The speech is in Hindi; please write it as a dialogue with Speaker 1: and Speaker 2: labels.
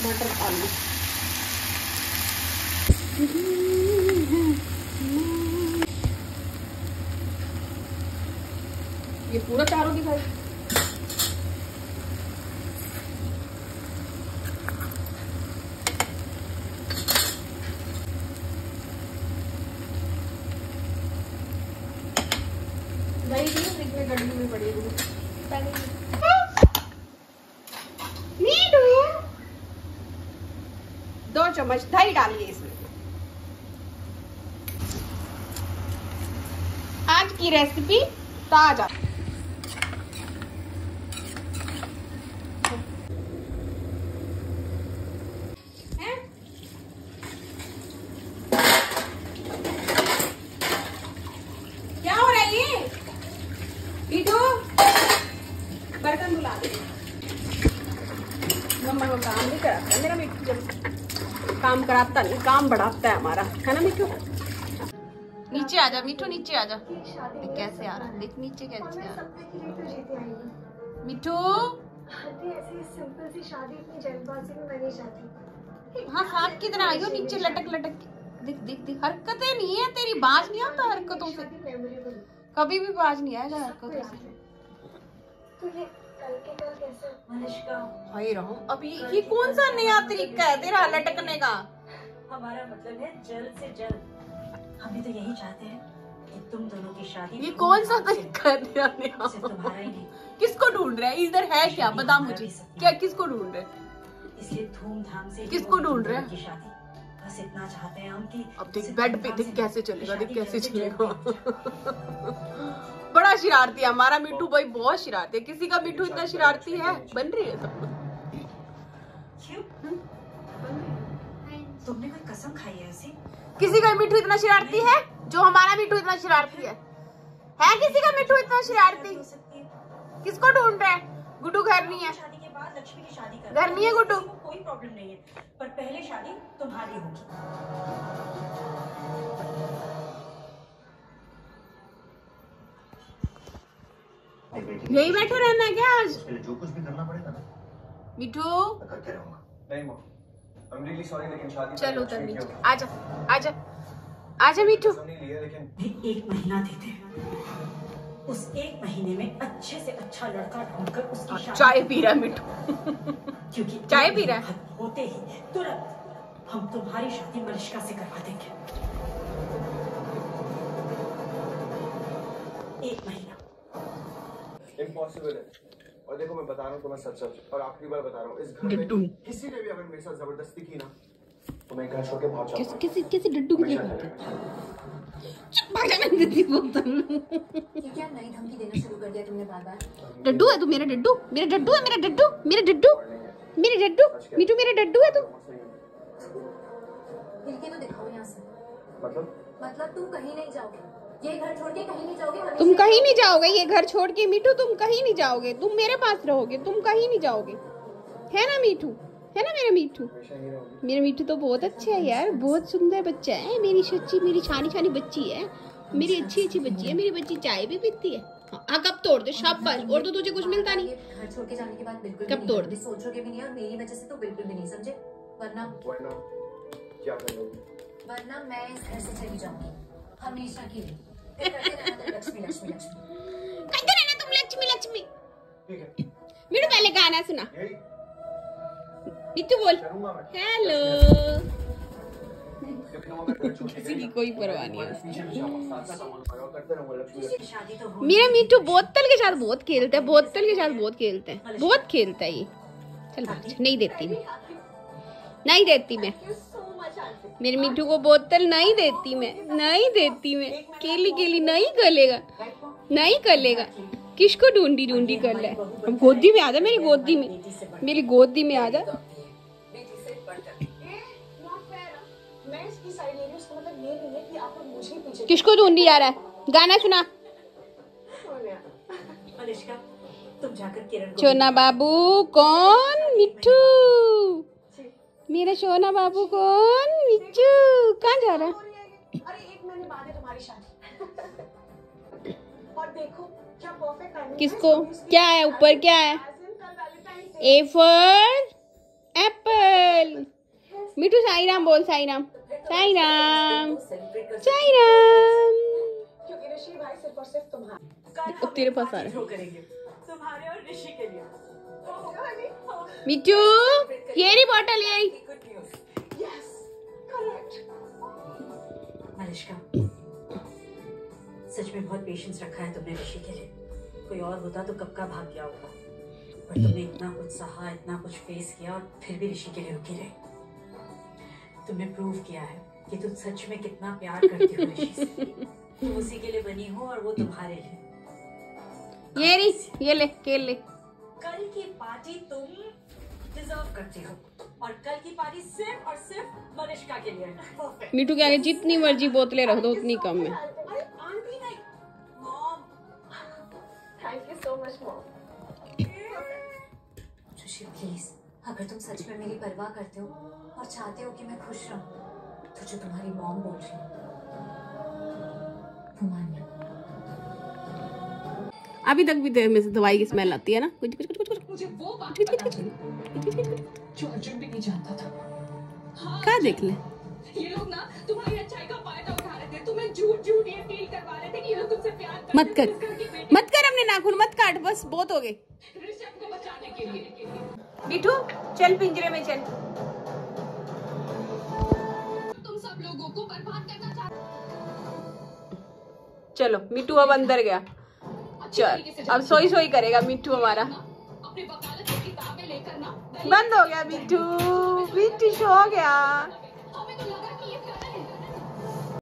Speaker 1: मटर आलू। ये पूरा चारों दिखाई। दही की फ्रिज में गड्ढी में पड़ी है। मीठू 2 चम्मच दही डालिए इसमें। आज की रेसिपी ताजा। क्या हो रहा है ये? मीठू बर्तन धुला दे। मम्मा को काम नहीं कराता मेरा मीठू, जब काम कराता नहीं काम बढ़ाता है हमारा, है ना मीठू? नीचे आ जा मीठू, नीचे आ जा। देख कैसे आ रहा है, देख नीचे कैसे आ रहा है मीठू।
Speaker 2: ऐसी सिंपल सी शादी इतनी जल्दबाजी में नहीं चाहती।
Speaker 1: हाँ सांप की तरह आई हो नीचे लटक लटक के। देख देख देख हरकतें नहीं है तेरी, बाज नहीं आता हरकतों से, कभी भी बाज नहीं आएगा हरकतों से।
Speaker 2: तो ये कल के कल कैसे अनुष्का?
Speaker 1: भाई रहो अभी ये कौन सा नया तरीका है तेरा लटकने का?
Speaker 3: हमारा मतलब है जल्द से जल्द। हम भी तो यही चाहते हैं कि तुम दोनों की शादी।
Speaker 1: ये कौन सा तरीका है तेरा नया?
Speaker 3: तुम्हारा ही नहीं।
Speaker 1: किसको ढूंढ रहा है इधर? है क्या बता मुझे, क्या किसको ढूंढ रहे?
Speaker 3: इसलिए धूमधाम से
Speaker 1: किसको ढूंढ रहे हैं?
Speaker 3: शादी बस इतना चाहते हैं हम कि
Speaker 1: अब देख बेड पे देख कैसे चलेगा, देख कैसे चलेगा। बड़ा शरारती है हमारा मिट्टू भाई, बहुत शरारती है। किसी का मिट्टू इतना शरारती है? बन रही है सब।
Speaker 3: तुमने कोई कसम खाई है ऐसी?
Speaker 1: किसी का मिट्टू इतना शरारती है जो हमारा मिट्टू इतना शरारती है? किसी का मिट्टू इतना शरारती? किसको ढूंढ रहा है? गुड्डू घर नहीं है,
Speaker 3: शादी के बाद लक्ष्मी की शादी कर
Speaker 1: घर नहीं है गुड्डू।
Speaker 3: कोई प्रॉब्लम नहीं है, पर पहले शादी तुम्हारी होगी।
Speaker 1: यही बैठे रहना है क्या आज?
Speaker 4: जो कुछ भी करना पड़ेगा ना
Speaker 1: मिठू
Speaker 4: करके रहूंगा।
Speaker 5: नहीं माँ, I'm really sorry, लेकिन शादी
Speaker 1: चलो उतर नीचे, आजा आजा आजा मिठू।
Speaker 3: लेकिन 1 महीना देते हैं, उस 1 महीने में अच्छे से अच्छा लड़का ढूंढकर उसकी शादी।
Speaker 1: चाय पी रहा है मिठू,
Speaker 3: क्योंकि
Speaker 1: चाय पी रहा है।
Speaker 3: होते ही तुरंत हम तुम्हारी शादी मलिश्का से करवा देंगे। 1 महीना
Speaker 5: इम्पॉसिबल है। और देखो मैं बता रहा हूँ तुम्हें सच सच, और आखिरी बार बता रहा हूँ, इस घर में किसी ने भी अगर मेरे साथ जबरदस्ती की ना तो मैं घर छोड़ के भाग जाऊंगा।
Speaker 1: किसी डड्डू की
Speaker 2: क्या नई धमकी देना शुरू कर दिया तुमने बार बार?
Speaker 1: डड्डू है तू, मेरा डड्डू, मेरा डड्डू है, मेरा डड्डू, मेरा डड्डू, मेरे डड्डू मिठू, मेरा डड्डू है तू।
Speaker 2: हिल के तो दिखाओ यहाँ से।
Speaker 5: मतलब
Speaker 2: तुम कहीं नहीं जाओगे, ये घर छोड़ के कहीं नहीं जाओगे।
Speaker 1: तुम कहीं नहीं जाओगे ये घर छोड़ के मिठू, तुम कहीं नहीं जाओगे, तुम मेरे पास रहोगे, तुम कहीं नहीं जाओगे, है ना मिठू? है ना मेरा मिठू? मेरा मिठू तो बहुत अच्छा है यार, बहुत सुंदर बच्चा है, मेरी सच्ची मेरी छानी छानी बच्ची है, मेरी अच्छी अच्छी बच्ची है। मेरी बच्ची चाय भी पीती है। हाँ कब तोड़ दे शाबाश, और तो तुझे कुछ मिलता नहीं।
Speaker 2: घर छोड़ के जाने के बाद बिल्कुल
Speaker 1: कब तोड़ दे?
Speaker 2: सोचोगे भी नहीं, और मेरी वजह से तो बिल्कुल भी नहीं, समझे? वरना
Speaker 5: क्या करोगे?
Speaker 2: वरना मैं इस घर से चली जाऊंगी हमेशा के लिए। लक्ष्मी लक्ष्मी लक्ष्मी
Speaker 1: कहते रहना तुम लक्ष्मी लक्ष्मी।
Speaker 5: ठीक है
Speaker 1: मिठू पहले गाना सुना। मिठू बोल हेलो। किसी की कोई परवाह नहीं है। मेरा मिठू बोतल के साथ बहुत खेलता है, बोतल के साथ बहुत खेलता है, बहुत खेलता है ये। चल भाग, नहीं देती मैं, नहीं देती मैं मेरे मिठू को बोतल, नहीं देती मैं, नहीं देती मैं। केली केली नहीं करेगा, नहीं करेगा। किसको ढूंढी ढूंढी कर ले? अब गोदी में आ जा, मेरी गोदी में, मेरी गोदी में आ जा। किसको ढूंढी जा रहा है? गाना सुना।
Speaker 3: तुम जाकर किरण
Speaker 1: सोना बाबू कौन? मिठू, मेरा सोना बाबू कौन? मिठू कहाँ जा रहा है?
Speaker 3: अरे 1 महीने बाद है तुम्हारी शादी, और देखो क्या परफेक्ट टाइमिंग।
Speaker 1: किसको क्या है ऊपर? क्या है? A for apple. Mithu Sai Ram बोल, साई राम, साई राम, साई राम।
Speaker 3: क्योंकि ऋषि भाई सिर्फ और सिर्फ तुम्हारा
Speaker 1: अब तेरे पास आ रहा है
Speaker 3: करेंगे, तुम्हारे और ऋषि के लिए।
Speaker 1: मिठू, ये रही बॉटल, ये रही।
Speaker 3: मलिश्का, सच में बहुत पेशेंस रखा है तुमने ऋषि के लिए। कोई और होता तो कब का भाग गया होगा, पर तुमने इतना कुछ सहा, इतना कुछ फेस किया और फिर भी ऋषि के लिए रुकी रही। तुमने प्रूव किया है कि तुम सच में कितना प्यार करती हो ऋषि से। तुम उसी के लिए बनी हो और वो तुम्हारे लिए।
Speaker 1: ये रही, ये ले, केल ले।
Speaker 3: कल की पार्टी तुम डिजर्व करती हो और कल की पार्टी सिर्फ और सिर्फ मलिश्का के लिए है।
Speaker 1: मिठू के आगे जितनी मर्जी बोतलें रख दो उतनी कम है।
Speaker 3: आंटी नहीं, mom. Thank you so much mom.
Speaker 2: Rishi please, अगर तुम सच में मेरी परवाह करते हो और चाहते हो कि मैं खुश रहूं, तो जो तुम्हारी मॉम बोल रही है वो मान लो।
Speaker 1: अभी तक भी तेरे में से दवाई की स्मेल आती है ना। कुछ कुछ कुछ कुछ
Speaker 6: मुझे वो बात पता चली जो अर्जुन भी नहीं जानता था।
Speaker 1: क्या देख ले।
Speaker 6: ये लोग ना तुम्हारी अच्छाई का फायदा उठा रहे थे, तुम्हें झूठ झूठ ये डील करवा रहे थे कि ये लोग तुमसे प्यार करते
Speaker 1: मत कर, मत कर, अपने नाखून मत काट, बस बहुत हो गए।
Speaker 6: ऋषभ को बचाने के लिए।
Speaker 1: मिठू चल पिंजरे में चल।
Speaker 6: तुम सब लोगों को बर्बाद करना चाहते।
Speaker 1: चलो मिठू अब अंदर गया। चल अब सोई सोई करेगा मिठू हमारा।
Speaker 6: अपनी वकालत की किताबें लेकर ना
Speaker 1: बंद हो गया मिठू, मिठू सो गया।